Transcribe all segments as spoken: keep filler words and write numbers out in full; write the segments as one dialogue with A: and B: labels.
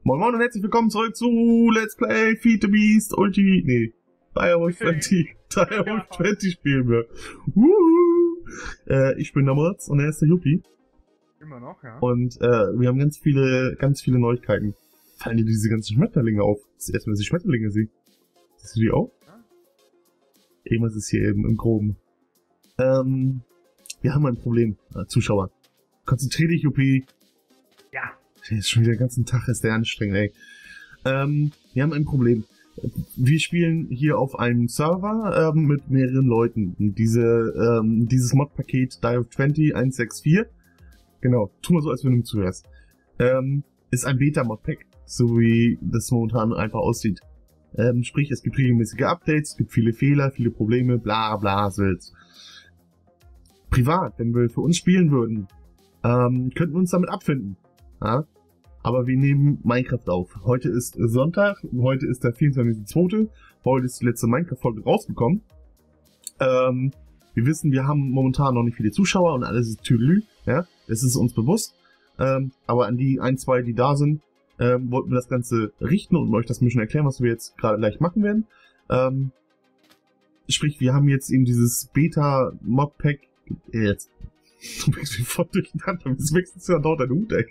A: Moin Moin und herzlich willkommen zurück zu Let's Play Feed the Beast Ulti... Nee, Direwolf zwanzig. Direwolf zwanzig spielen wir. Wuhu. Äh, ich bin der Moritz und er ist der Yuppie.
B: Immer noch, ja.
A: Und äh, wir haben ganz viele, ganz viele Neuigkeiten. Fallen dir diese ganzen Schmetterlinge auf? Das ist erstmal, dass ich Schmetterlinge sehe. Siehst du die auch?
B: Ja.
A: Irgendwas ist hier eben im Groben. Ähm, wir haben ein Problem, äh, Zuschauer. Konzentrier dich, Yuppie.
B: Ja.
A: Der ist schon wieder den ganzen Tag, ist der anstrengend, ey. Ähm, wir haben ein Problem. Wir spielen hier auf einem Server ähm, mit mehreren Leuten. Und diese, ähm, dieses Mod-Paket Direwolf zwanzig eins sechs vier, genau, tu mal so, als wenn du mir zuhörst, ähm, ist ein Beta-Mod-Pack, so wie das momentan einfach aussieht. Ähm, sprich, es gibt regelmäßige Updates, es gibt viele Fehler, viele Probleme, bla bla, so jetzt. Privat, wenn wir für uns spielen würden, ähm, könnten wir uns damit abfinden. Ja? Aber wir nehmen Minecraft auf. Heute ist Sonntag, heute ist der vierundzwanzigste zweite Heute ist die letzte Minecraft-Folge rausgekommen. Ähm, wir wissen, wir haben momentan noch nicht viele Zuschauer und alles ist Tüdelü, ja, das ist uns bewusst. Ähm, aber an die ein, zwei, die da sind, ähm, wollten wir das Ganze richten und euch das ein bisschen erklären, was wir jetzt gerade gleich machen werden. Ähm, sprich, wir haben jetzt eben dieses Beta-Mod-Pack, äh, jetzt, du bist wie voll durcheinander, wieso wechselst du ja dort deinen Hut, ey?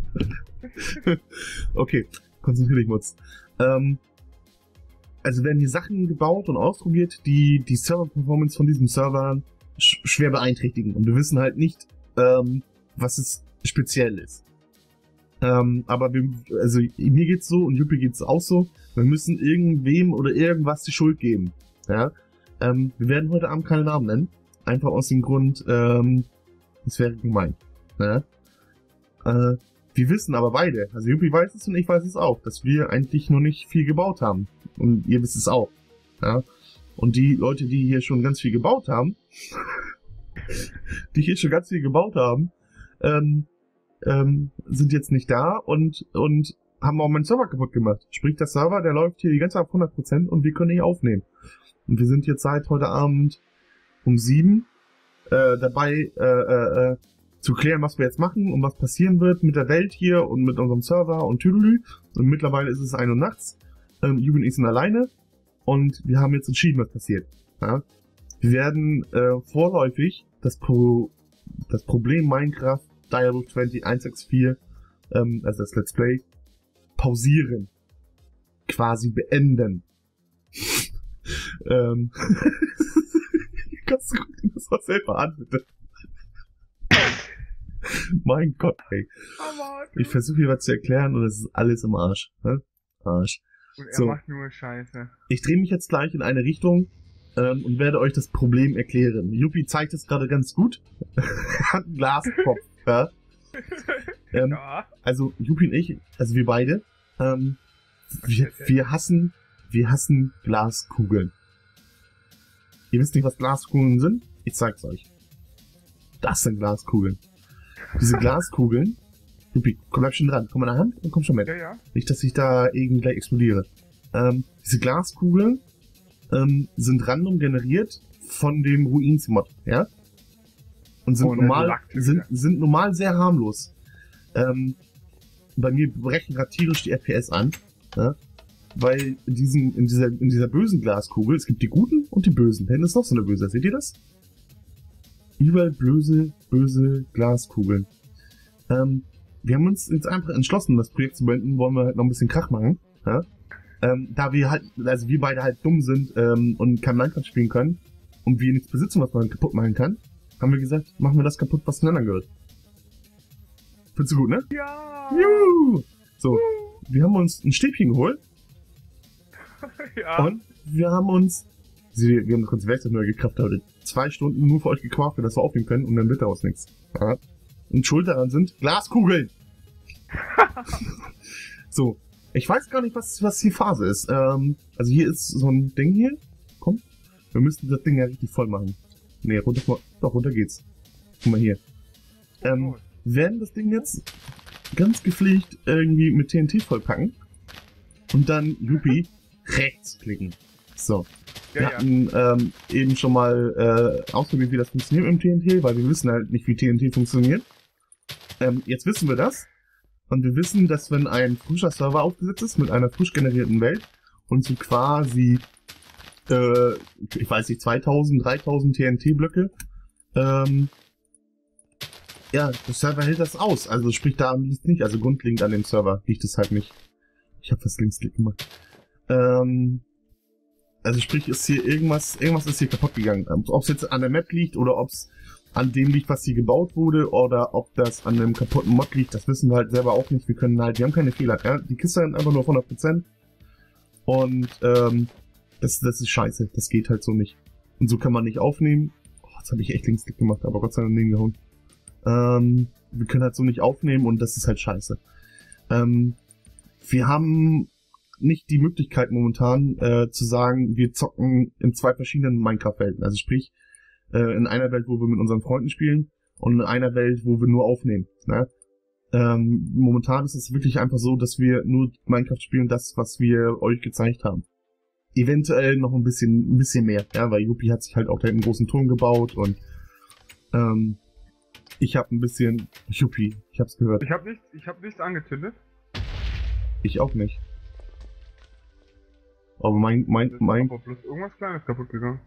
A: Okay, konzentrier dich, Mutz. Ähm, also werden hier Sachen gebaut und ausprobiert, die die Server-Performance von diesem Server sch schwer beeinträchtigen. Und wir wissen halt nicht, ähm, was es speziell ist. Ähm, aber wir, also mir geht's so und Yuppie geht's auch so. Wir müssen irgendwem oder irgendwas die Schuld geben. Ja? Ähm, wir werden heute Abend keine Namen nennen. Einfach aus dem Grund, ähm, das wäre gemein. Ja? Äh, Wir wissen aber beide, also Yuppie weiß es und ich weiß es auch, dass wir eigentlich noch nicht viel gebaut haben. Und ihr wisst es auch. Ja? Und die Leute, die hier schon ganz viel gebaut haben, die hier schon ganz viel gebaut haben, ähm, ähm, sind jetzt nicht da und, und haben auch meinen Server kaputt gemacht. Sprich, der Server, der läuft hier die ganze Zeit auf hundert Prozent und wir können nicht aufnehmen. Und wir sind jetzt seit heute Abend um sieben äh, dabei, äh, äh, äh, zu klären, was wir jetzt machen und was passieren wird mit der Welt hier und mit unserem Server und Tüdelü. Und mittlerweile ist es ein Uhr nachts. Ähm, Yuppie und ich sind alleine. Und wir haben jetzt entschieden, was passiert. Ja? Wir werden äh, vorläufig das, Pro das Problem Minecraft Direwolf zwanzig eins sechs vier, ähm, also das Let's Play, pausieren. Quasi beenden. ähm, Kannst du das mal selber an, bitte? Mein Gott, ey. Ich versuche hier was zu erklären und es ist alles im Arsch. Ne? Arsch.
B: Und er
A: So.
B: macht nur Scheiße.
A: Ich drehe mich jetzt gleich in eine Richtung ähm, und werde euch das Problem erklären. Yuppie zeigt es gerade ganz gut. Hat einen Glaskopf. Ja? Ähm,
B: Ja.
A: also Yuppie und ich, also wir beide, ähm, wir, wir hassen, wir hassen Glaskugeln. Ihr wisst nicht, was Glaskugeln sind? Ich zeig's euch. Das sind Glaskugeln. Diese Glaskugeln, Yuppie, komm, bleib schon dran, komm an der Hand und komm schon mit.
B: Ja, ja.
A: Nicht, dass ich da irgendwie gleich explodiere. Ähm, diese Glaskugeln ähm, sind random generiert von dem Ruins-Mod, ja? Und sind,
B: Oh, ne,
A: normal,
B: Lack,
A: sind,
B: ja.
A: sind normal sehr harmlos. Ähm, bei mir brechen gerade tierisch die F P S an, ja? Weil in, diesem, in, dieser, in dieser bösen Glaskugel, es gibt die guten und die bösen. Da hinten ist noch so eine böse, seht ihr das? Überall böse, böse Glaskugeln. Ähm, wir haben uns jetzt einfach entschlossen, das Projekt zu beenden, wollen wir halt noch ein bisschen Krach machen. Ja? Ähm, da wir halt, also wir beide halt dumm sind ähm, und kein Minecraft spielen können und wir nichts besitzen, was man kaputt machen kann, haben wir gesagt, machen wir das kaputt, was den anderen gehört. Findest du gut, ne?
B: Ja.
A: Juhu! So, wir haben uns ein Stäbchen geholt
B: Ja.
A: und wir haben uns, wir haben das ganze Werkzeug neu gekraftet, heute zwei Stunden nur für euch gequaft, dass wir aufnehmen können und dann wird daraus nichts. Ja? Und schuld daran sind Glaskugeln. So, ich weiß gar nicht, was, was die Phase ist. Ähm, also hier ist so ein Ding hier. Komm, wir müssen das Ding ja richtig voll machen. Nee, runter, doch, runter geht's. Guck mal hier. Ähm, wir werden das Ding jetzt ganz gepflegt irgendwie mit T N T vollpacken. Und dann, Yuppie, rechts klicken. So. Wir
B: Ja, ja.
A: hatten ähm, eben schon mal äh, ausprobiert, wie das funktioniert mit dem T N T, weil wir wissen halt nicht, wie T N T funktioniert. Ähm, jetzt wissen wir das. Und wir wissen, dass wenn ein frischer Server aufgesetzt ist mit einer frisch generierten Welt und so quasi, äh, ich weiß nicht, zweitausend, dreitausend T N T-Blöcke, ähm, ja, der Server hält das aus. Also sprich, da liegt es nicht. Also grundlegend an dem Server liegt es halt nicht. Ich habe fast Linksklick gemacht. Ähm, also sprich, ist hier irgendwas, irgendwas ist hier kaputt gegangen. Ob es jetzt an der Map liegt oder ob es an dem liegt, was hier gebaut wurde, oder ob das an einem kaputten Mod liegt, das wissen wir halt selber auch nicht. Wir können halt, wir haben keine Fehler. Ja? Die Kiste hat einfach nur auf hundert Prozent. Und ähm, das, das ist scheiße. Das geht halt so nicht. Und so kann man nicht aufnehmen. Oh, jetzt habe ich echt Linksklick gemacht, aber Gott sei Dank daneben gehauen. Ähm, wir können halt so nicht aufnehmen und das ist halt scheiße. Ähm, wir haben nicht die Möglichkeit momentan äh, zu sagen, wir zocken in zwei verschiedenen Minecraft-Welten. Also sprich, äh, in einer Welt, wo wir mit unseren Freunden spielen und in einer Welt, wo wir nur aufnehmen. Ne? Ähm, momentan ist es wirklich einfach so, dass wir nur Minecraft spielen, das, was wir euch gezeigt haben. Eventuell noch ein bisschen, ein bisschen mehr, ja, weil Yuppie hat sich halt auch da einen großen Turm gebaut und ähm, ich habe ein bisschen Yuppie, ich hab's gehört.
B: Ich habe nichts, ich habe nichts angezündet.
A: Ich auch nicht. Aber mein, mein,
B: Das
A: mein...
B: ist aber bloß irgendwas Kleines kaputt gegangen.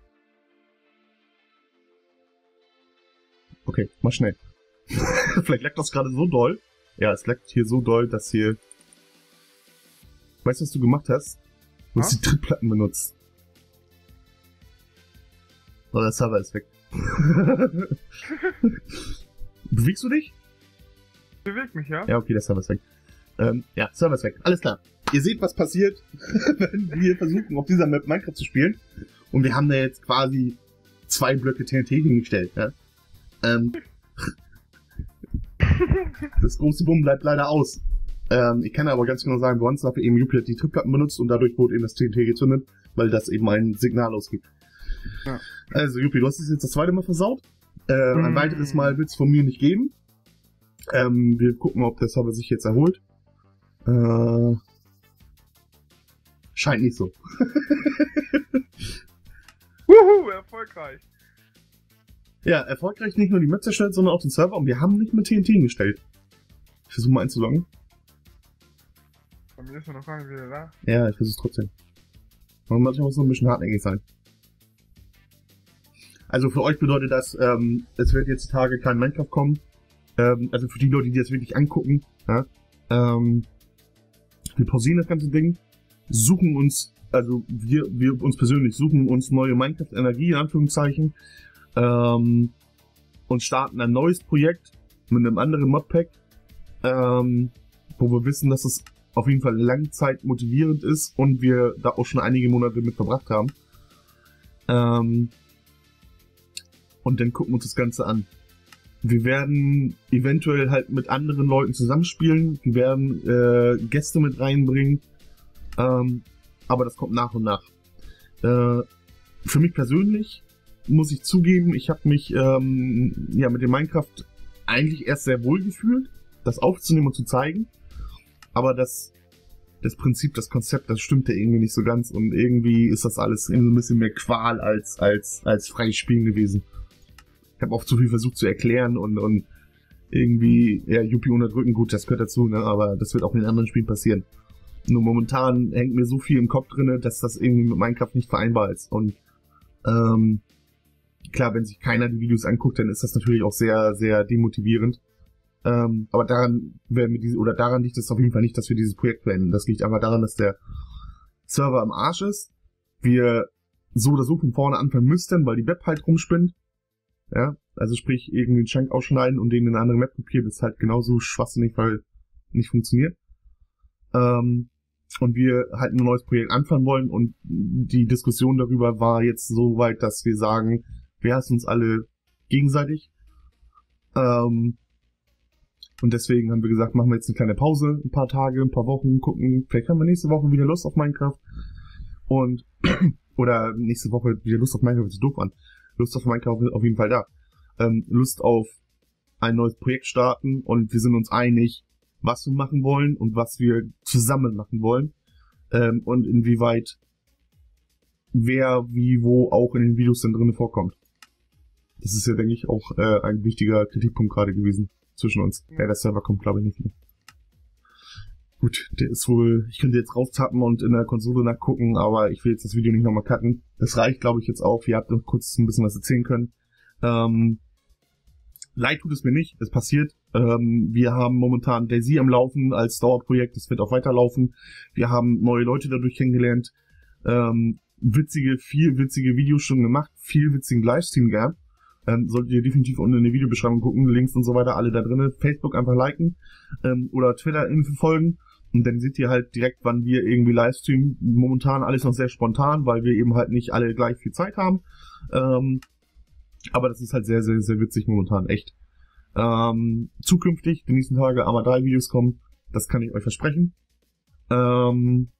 A: Okay, mach schnell. Vielleicht lag das gerade so doll. Ja, es lag hier so doll, dass hier... Weißt du, was du gemacht hast? Du hast
B: Ha?
A: die Trittplatten benutzt. Oh, der Server ist weg. Bewegst du dich?
B: Bewegt mich, ja?
A: Ja, okay, der Server ist weg. Ähm, ja, Server ist weg. Alles klar. Ihr seht, was passiert, wenn wir versuchen, auf dieser Map Minecraft zu spielen. Und wir haben da jetzt quasi zwei Blöcke T N T hingestellt. Ja? Ähm, das große Bumm bleibt leider aus. Ähm, ich kann aber ganz genau sagen, bei uns hat eben Yuppie die Trittplatten benutzt und dadurch wurde eben das T N T gezündet, weil das eben ein Signal ausgibt.
B: Ja.
A: Also Yuppie, du hast es jetzt das zweite Mal versaut. Äh, ein
B: Mm.
A: weiteres Mal wird es von mir nicht geben. Ähm, wir gucken, ob der Server sich jetzt erholt. Äh, scheint nicht so.
B: Wuhu, erfolgreich.
A: Ja, erfolgreich nicht nur die Map zerstört, sondern auch den Server und wir haben nicht mit T N T hingestellt. Ich versuche mal einzuloggen.
B: Bei mir ist er noch gar nicht wieder da.
A: Ja, ich versuche es trotzdem. Und manchmal muss es noch ein bisschen hartnäckig sein. Also für euch bedeutet das, ähm, es wird jetzt die Tage kein Minecraft kommen. Ähm, also für die Leute, die das wirklich angucken, ja, ähm, wir pausieren das ganze Ding, suchen uns, also wir, wir uns persönlich suchen uns neue Minecraft-Energie, in Anführungszeichen, ähm, und starten ein neues Projekt mit einem anderen Modpack, ähm, wo wir wissen, dass es auf jeden Fall langzeit motivierend ist und wir da auch schon einige Monate mit verbracht haben. Ähm, und dann gucken wir uns das Ganze an. Wir werden eventuell halt mit anderen Leuten zusammenspielen. Wir werden äh, Gäste mit reinbringen. Ähm, aber das kommt nach und nach. Äh, für mich persönlich muss ich zugeben, ich habe mich ähm, ja mit dem Minecraft eigentlich erst sehr wohl gefühlt, das aufzunehmen und zu zeigen. Aber das, das Prinzip, das Konzept, das stimmte irgendwie nicht so ganz. Und irgendwie ist das alles ein bisschen mehr Qual als, als, als freies Spielen gewesen. Ich habe oft zu viel versucht zu erklären und, und irgendwie, ja, Yuppie unterdrücken, gut, das gehört dazu, ne? Aber das wird auch in anderen Spielen passieren. Nur momentan hängt mir so viel im Kopf drinne, dass das irgendwie mit Minecraft nicht vereinbar ist. Und ähm, klar, wenn sich keiner die Videos anguckt, dann ist das natürlich auch sehr, sehr demotivierend. Ähm, aber daran werden wir diese, oder daran liegt es auf jeden Fall nicht, dass wir dieses Projekt beenden. Das liegt einfach daran, dass der Server am Arsch ist. Wir so oder so von vorne anfangen müssten, weil die Web halt rumspinnt. Ja, also sprich, irgendwie den Chunk ausschneiden und den in eine andere Map kopieren, ist halt genauso schwachsinnig, weil nicht funktioniert. Ähm, und wir halt ein neues Projekt anfangen wollen und die Diskussion darüber war jetzt so weit, dass wir sagen, wir hassen uns alle gegenseitig. Ähm, und deswegen haben wir gesagt, machen wir jetzt eine kleine Pause, ein paar Tage, ein paar Wochen, gucken, vielleicht haben wir nächste Woche wieder Lust auf Minecraft. Und, oder nächste Woche wieder Lust auf Minecraft, hört sich doof an. Lust auf Minecraft ist auf jeden Fall da. Ähm, Lust auf ein neues Projekt starten und wir sind uns einig, was wir machen wollen und was wir zusammen machen wollen. Ähm, und inwieweit wer, wie, wo auch in den Videos dann drin vorkommt. Das ist ja, denke ich, auch äh, ein wichtiger Kritikpunkt gerade gewesen zwischen uns. Ja, der Server kommt, glaube ich, nicht mehr. Gut, der ist wohl, ich könnte jetzt rauftappen und in der Konsole nachgucken, aber ich will jetzt das Video nicht nochmal cutten. Das reicht, glaube ich, jetzt auch. Ihr habt noch kurz ein bisschen was erzählen können. Ähm, leid tut es mir nicht, es passiert. Ähm, wir haben momentan Daisy am Laufen als Dauerprojekt, das wird auch weiterlaufen. Wir haben neue Leute dadurch kennengelernt. Ähm, witzige, viel witzige Videos schon gemacht, viel witzigen Livestream gehabt. Ähm, solltet ihr definitiv unten in der Videobeschreibung gucken, Links und so weiter, alle da drinne. Facebook einfach liken ähm, oder Twitter-Info folgen. Und dann seht ihr halt direkt, wann wir irgendwie Livestreamen. Momentan alles noch sehr spontan, weil wir eben halt nicht alle gleich viel Zeit haben. Ähm, aber das ist halt sehr, sehr, sehr witzig momentan, echt. Ähm, zukünftig, die nächsten Tage, Arma drei Videos kommen. Das kann ich euch versprechen. Ähm,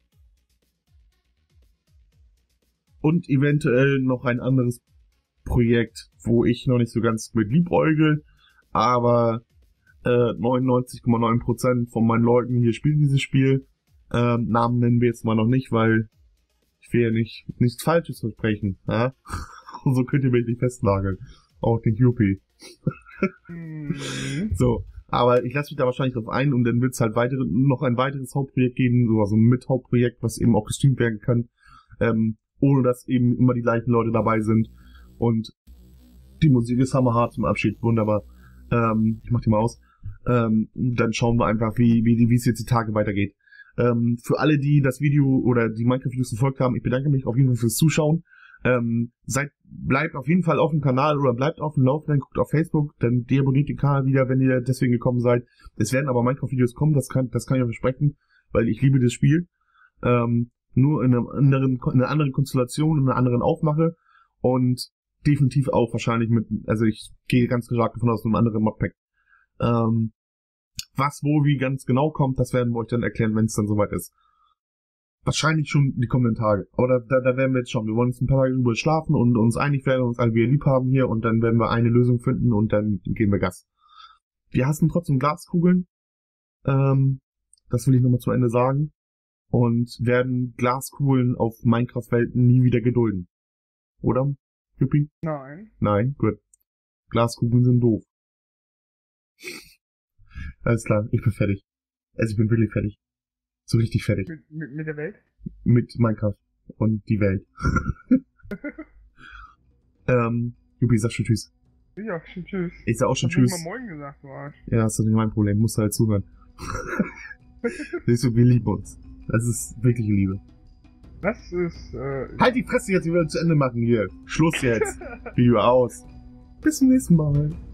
A: und eventuell noch ein anderes Projekt, wo ich noch nicht so ganz mit liebäugel, aber äh, neunundneunzig Komma neun Prozent von meinen Leuten hier spielen dieses Spiel. Ähm, Namen nennen wir jetzt mal noch nicht, weil ich will ja nicht nichts Falsches versprechen. Ja? Und so könnt ihr mich nicht festnageln. Auch den Yuppie. So, aber ich lasse mich da wahrscheinlich drauf ein und dann wird es halt weitere, noch ein weiteres Hauptprojekt geben, so also ein Mit-Hauptprojekt, was eben auch gestreamt werden kann, ähm, ohne dass eben immer die gleichen Leute dabei sind. Und die Musik ist hammerhart zum Abschied, wunderbar. Ähm, ich mach die mal aus. Ähm, dann schauen wir einfach, wie wie wie es jetzt die Tage weitergeht. Ähm, für alle, die das Video oder die Minecraft-Videos verfolgt haben, ich bedanke mich auf jeden Fall fürs Zuschauen. Ähm, seid, bleibt auf jeden Fall auf dem Kanal oder bleibt auf dem Laufenden, guckt auf Facebook, dann deabonniert den Kanal wieder, wenn ihr deswegen gekommen seid. Es werden aber Minecraft-Videos kommen, das kann, das kann ich euch versprechen, weil ich liebe das Spiel. Ähm, nur in, einem anderen, in einer anderen Konstellation, in einer anderen Aufmache und definitiv auch wahrscheinlich mit, also ich gehe ganz stark davon aus, einem anderen Modpack. Ähm, was, wo, wie ganz genau kommt, das werden wir euch dann erklären, wenn es dann soweit ist. Wahrscheinlich schon die kommenden Tage. Aber da, da, da werden wir jetzt schauen. Wir wollen uns ein paar Tage drüber schlafen und uns einig werden, uns alle wieder lieb haben hier und dann werden wir eine Lösung finden und dann geben wir Gas. Wir hassen trotzdem Glaskugeln. Ähm, das will ich nochmal zu Ende sagen. Und werden Glaskugeln auf Minecraft-Welten nie wieder gedulden. Oder? Yuppie?
B: Nein.
A: Nein, gut. Glaskugeln sind doof. Alles klar, ich bin fertig. Also ich bin wirklich fertig. So richtig fertig.
B: Mit, mit, mit der Welt?
A: Mit Minecraft und die Welt. ähm, Yuppie, sag schon tschüss.
B: Ich auch schon tschüss.
A: Ich sag auch schon
B: ich hab
A: tschüss.
B: nicht mal Moin gesagt, du Arsch.
A: Ja, das ist nicht mein Problem. Musst du halt zuhören. Siehst du, wir lieben uns. Das ist wirklich Liebe.
B: Das ist, äh...
A: Halt die Fresse jetzt, wir werden zu Ende machen hier. Schluss jetzt. Video aus. Bis zum nächsten Mal.